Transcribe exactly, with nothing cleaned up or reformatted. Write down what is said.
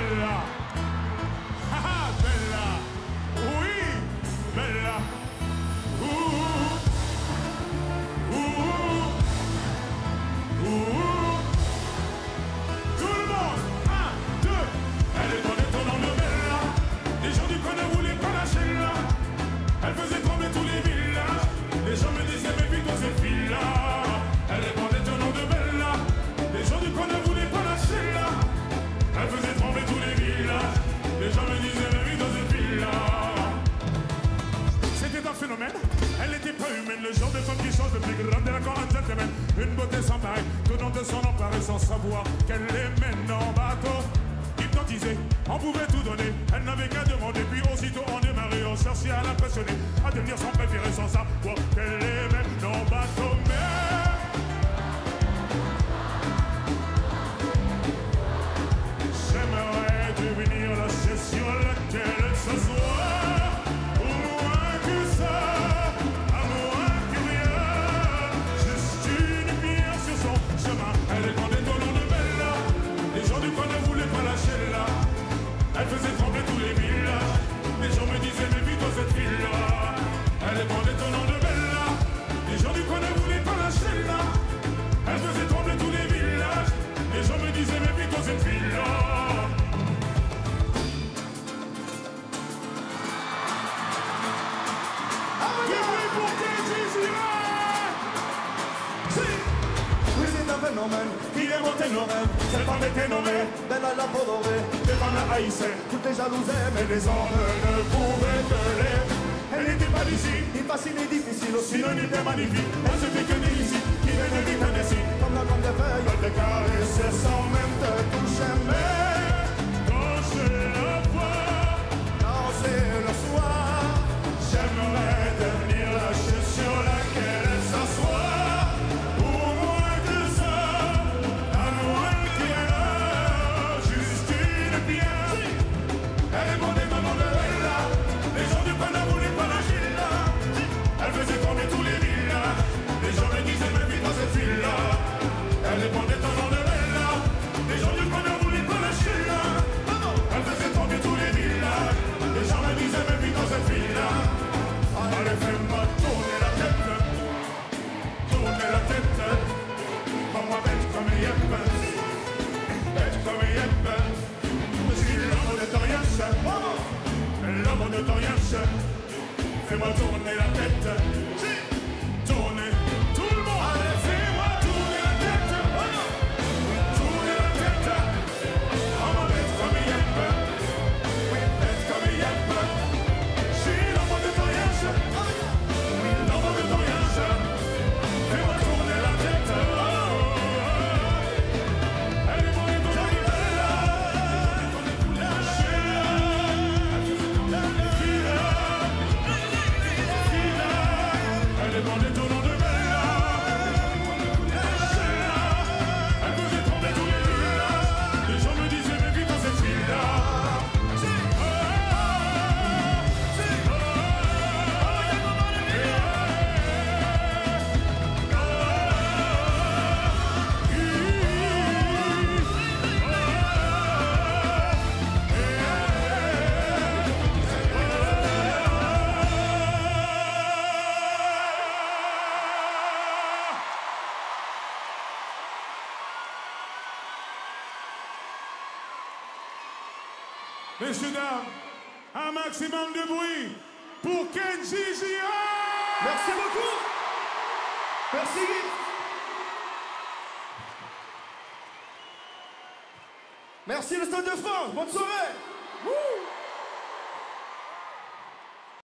Bella. Ah, Bella. Oui, Bella. Ouh. Ouh. Ouh. Tout le monde. Un, deux. Elle est dans les tournants de Bella. Les gens du coin ne voulaient pas lâcher là. Elle faisait trembler tous les villages. Les gens me disaient mais vite dans cette fille-là. Elle répondait au nom de Bella. Les gens du coin ne voulaient pas lâcher là. Elle faisait trembler tous les villages. Les gens me disaient mais vite dans cette fille-là. C'était un phénomène. Elle n'était pas humaine. Le genre de femme qui change de plus grande de la corps un gentleman. Une beauté sans pareil. Tenant de son emparer sans savoir qu'elle les mène en bateau. Hypnotisée, on pouvait tout donner. Elle n'avait qu'à demander. Puis aussitôt on démarrait. On cherchait à l'impressionner. À devenir son préféré sans savoir qu'elle les mène en bateau. Mais j'aimerais devenir la chaise sur laquelle elle s'assoit. Au moins que ça, à moins que rien. Juste une pierre sur son chemin. Elle est grande au nom de Bella. Les gens du coin ne voulaient pas lâcher là. Elle faisait trembler tous les villages. Les gens me disaient mais vite dans cette ville-là. Elle est grande au nom de Bella. Les gens du coin ne voulaient pas lâcher là. Elle faisait trembler tous les villages. Les gens me disaient mais vite dans cette ville-là. Qui est monté nos rêves, cette femme était nommée Bella la Podorée. Les femmes la haïssaient, toutes les jalousaient, mais les hommes hommes ne pouvaient que les. Elle n'était pas d'ici, ni facile ni difficile, aussi synonyme de magnifique. Elle se fait que des ici, qui venait du Tennessee. comme la grande des feuilles. Elle te caressait sans même te toucher. Mais quand je la vois, Danser le soir, j'aimerais devenir la chaise sur laquelle elle s'assoit. Au moins que ça, à moins qu'il y ait juste une pierre. Elle est bondée maman de Bella. Les gens du coin ne voulaient pas lâcher là. Elle faisait tomber tous les villages. Les gens me disaient mais vite dans cette ville-là. Elle est bondée au nom de Bella. Les gens du coin ne voulaient pas lâcher là. Elle faisait tomber tous les villages. Les gens me disaient mais vite dans cette ville-là. Allez fais-moi tourner la tête. Tourner la tête. Maman bête comme Yep. Bête comme Yep. Je suis l'homme de ton yens. L'homme de ton yens. Fais-moi tourner la tête. Tourner. Tout le monde. Allez, fais-moi tourner la tête. Tourner la tête. Maman bête comme Yep. Bête comme Yep. Je suis l'homme de ton yens. L'homme de ton yens. Fais-moi tourner la tête. Elle est bonne dans la Bella. Elle est bonne au nom de Bella. Elle faisait trembler tous les villages. Les gens me disaient mais vite dans cette ville-là. Messieurs, dames, un maximum de bruit pour Kenji Girac. merci beaucoup. Merci Guy. Merci le Stade de France, bonne soirée. Wouh.